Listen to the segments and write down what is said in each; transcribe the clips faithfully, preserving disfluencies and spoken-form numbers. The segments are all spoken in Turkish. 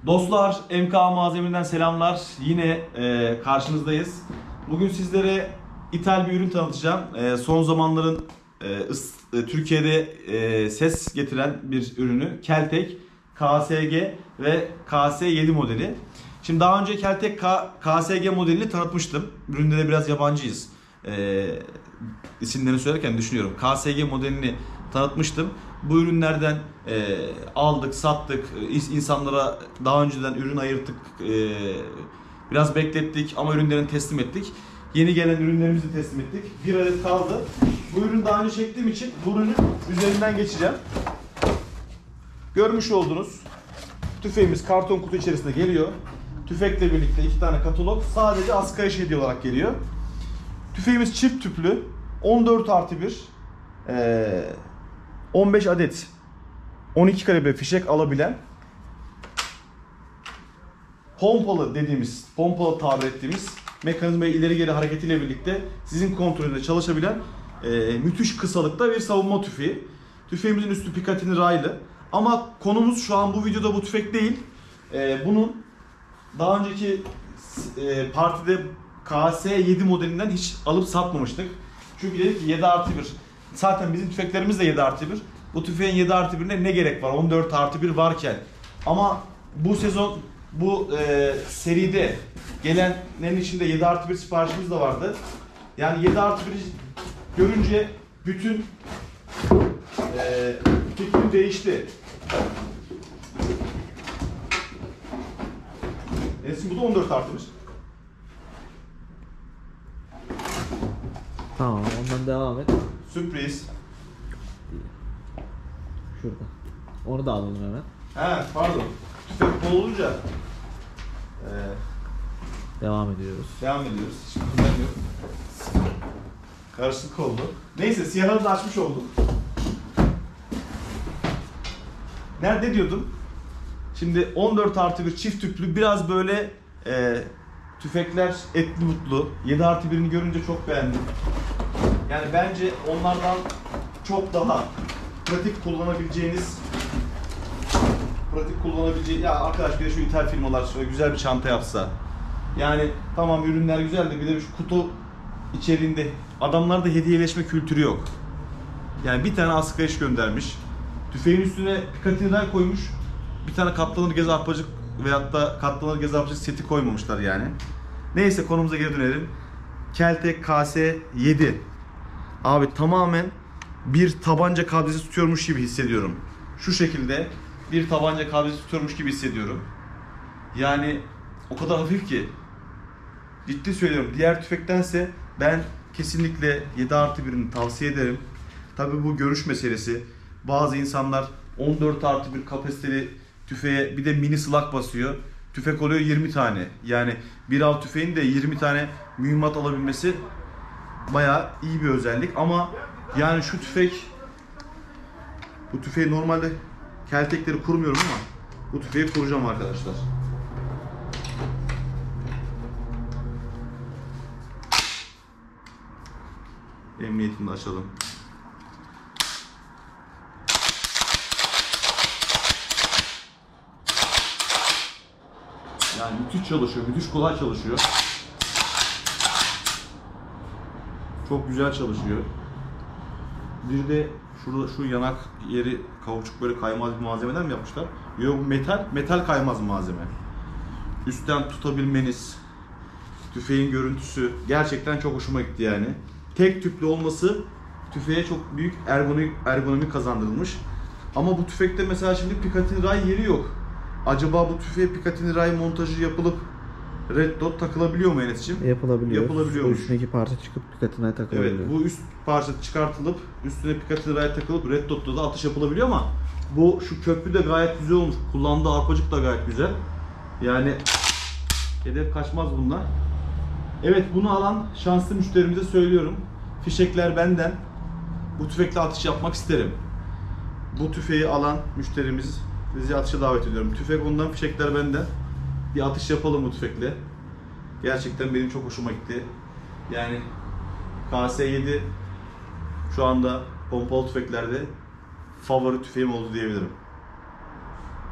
Dostlar, M K Malzeme'den selamlar. Yine e, karşınızdayız. Bugün sizlere ithal bir ürün tanıtacağım. E, son zamanların e, ıs, e, Türkiye'de e, ses getiren bir ürünü. Keltek K S G ve K S yedi modeli. Şimdi daha önce Keltek K S G modelini tanıtmıştım. Üründe de biraz yabancıyız. E, isimlerini söylerken düşünüyorum. K S G modelini tanıtmıştım. Bu ürünlerden e, aldık, sattık, insanlara daha önceden ürün ayırttık, e, biraz beklettik ama ürünlerini teslim ettik. Yeni gelen ürünlerimizi teslim ettik. Bir adet kaldı. Bu ürünü daha önce çektiğim için bu ürünün üzerinden geçeceğim. Görmüş olduğunuz tüfeğimiz karton kutu içerisinde geliyor. Tüfekle birlikte iki tane katalog, sadece askı hediye olarak geliyor. Tüfeğimiz çift tüplü, on dört artı bir. Ee, on beş adet on iki kalibre fişek alabilen, pompalı dediğimiz, pompalı tabir ettiğimiz mekanizmayı ileri geri hareketiyle birlikte sizin kontrolünde çalışabilen e, müthiş kısalıkta bir savunma tüfeği. Tüfeğimizin üstü Picatinny raylı. Ama konumuz şu an bu videoda bu tüfek değil. E, bunun daha önceki e, partide K S yedi modelinden hiç alıp satmamıştık. Çünkü dedik ki yedi artı bir. Zaten bizim tüfeklerimiz de yedi artı bir. Bu tüfeğin yedi artı birine ne gerek var on dört artı bir varken. Ama bu sezon bu e, seride gelenlerin içinde yedi artı bir siparişimiz de vardı. Yani yedi artı bir görünce bütün e, fikrim değişti. Esin bu da on dört artı bir. Tamam, ondan devam et. Sürpriz. Şurada. Onu da alalım hemen. He, pardon. Tüfek bol olunca e, devam ediyoruz. Devam ediyoruz. Hiç problem yok. Karışık oldu. Neyse, siyahını da açmış olduk. Nerede diyordum? Şimdi on dört artı bir çift tüplü, biraz böyle e, tüfekler etli mutlu. yedi artı birini görünce çok beğendim. Yani bence onlardan çok daha pratik kullanabileceğiniz pratik kullanabileceğiniz ya arkadaş, bir de şu ithal firmalar şöyle güzel bir çanta yapsa. Yani tamam, ürünler güzel de bir de şu kutu içeriğinde adamlarda hediyeleşme kültürü yok. Yani bir tane askı eş göndermiş. Tüfeğin üstüne Picatinny koymuş. Bir tane katlanır gez arpacık veyahut da katlanır gez arpacık seti koymamışlar yani. Neyse, konumuza geri dönelim. Keltek K S yedi. Abi tamamen bir tabanca kablesi tutuyormuş gibi hissediyorum. Şu şekilde bir tabanca kablesi tutuyormuş gibi hissediyorum. Yani o kadar hafif ki. Ciddi söylüyorum. Diğer tüfektense ben kesinlikle yedi artı birini tavsiye ederim. Tabi bu görüş meselesi. Bazı insanlar on dört artı bir kapasiteli tüfeğe bir de mini slug basıyor. Tüfek oluyor yirmi tane. Yani bir av tüfeğin de yirmi tane mühimmat alabilmesi bayağı iyi bir özellik. Ama yani şu tüfek, bu tüfeği normalde keltekleri kurmuyorum ama bu tüfeği kuracağım arkadaşlar. Emniyetini de açalım. Yani müthiş çalışıyor, müthiş kolay çalışıyor. Çok güzel çalışıyor. Bir de şurada şu yanak yeri kauçuk böyle kaymaz bir malzemeden mi yapmışlar? Yok, metal, metal kaymaz malzeme. Üstten tutabilmeniz, tüfeğin görüntüsü gerçekten çok hoşuma gitti yani. Tek tüplü olması tüfeğe çok büyük ergonomi, ergonomi kazandırılmış. Ama bu tüfekte mesela şimdi Picatinny ray yeri yok. Acaba bu tüfeğe Picatinny ray montajı yapılıp Red Dot takılabiliyor mu Enes'ciğim? Yapılabiliyor. Yapılabiliyormuş. Üstündeki parça çıkıp Picatinny'e takılabiliyor. Evet, bu üst parça çıkartılıp üstüne Picatinny ray takılıp Red Dot'ta da atış yapılabiliyor ama bu şu köprü de gayet güzel olmuş. Kullandığı arpacık da gayet güzel. Yani hedef kaçmaz bunlar. Evet, bunu alan şanslı müşterimize söylüyorum. Fişekler benden. Bu tüfekle atış yapmak isterim. Bu tüfeği alan müşterimiz bizi atışa davet ediyorum. Tüfek ondan, fişekler benden. Bir atış yapalım bu tüfekle. Gerçekten benim çok hoşuma gitti. Yani K S yedi şu anda pompalı tüfeklerde favori tüfeğim oldu diyebilirim.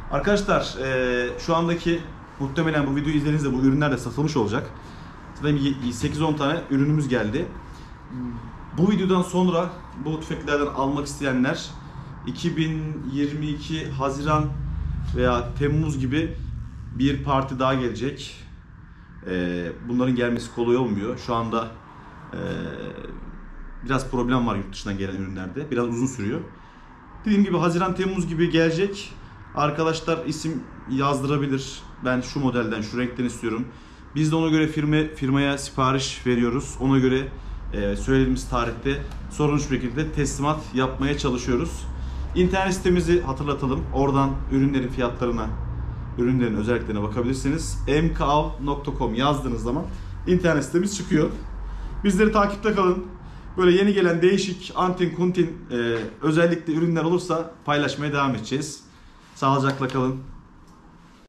Arkadaşlar e, şu andaki muhtemelen bu videoyu izlediğinizde bu ürünler de satılmış olacak. Zaten sekiz on tane ürünümüz geldi. Bu videodan sonra bu tüfeklerden almak isteyenler iki bin yirmi iki Haziran veya Temmuz gibi bir parti daha gelecek. E, bunların gelmesi kolay olmuyor. Şu anda e, biraz problem var yurt dışından gelen ürünlerde. Biraz uzun sürüyor. Dediğim gibi Haziran Temmuz gibi gelecek. Arkadaşlar isim yazdırabilir. Ben şu modelden, şu renkten istiyorum. Biz de ona göre firma firmaya sipariş veriyoruz. Ona göre e, söylediğimiz tarihte sorunsuz bir şekilde teslimat yapmaya çalışıyoruz. İnternet sitemizi hatırlatalım. Oradan ürünlerin fiyatlarına, ürünlerin özelliklerine bakabilirsiniz. m k a v nokta com yazdığınız zaman internet sitemiz çıkıyor. Bizleri takipte kalın. Böyle yeni gelen değişik antin kuntin e, özellikle ürünler olursa paylaşmaya devam edeceğiz. Sağlıcakla kalın.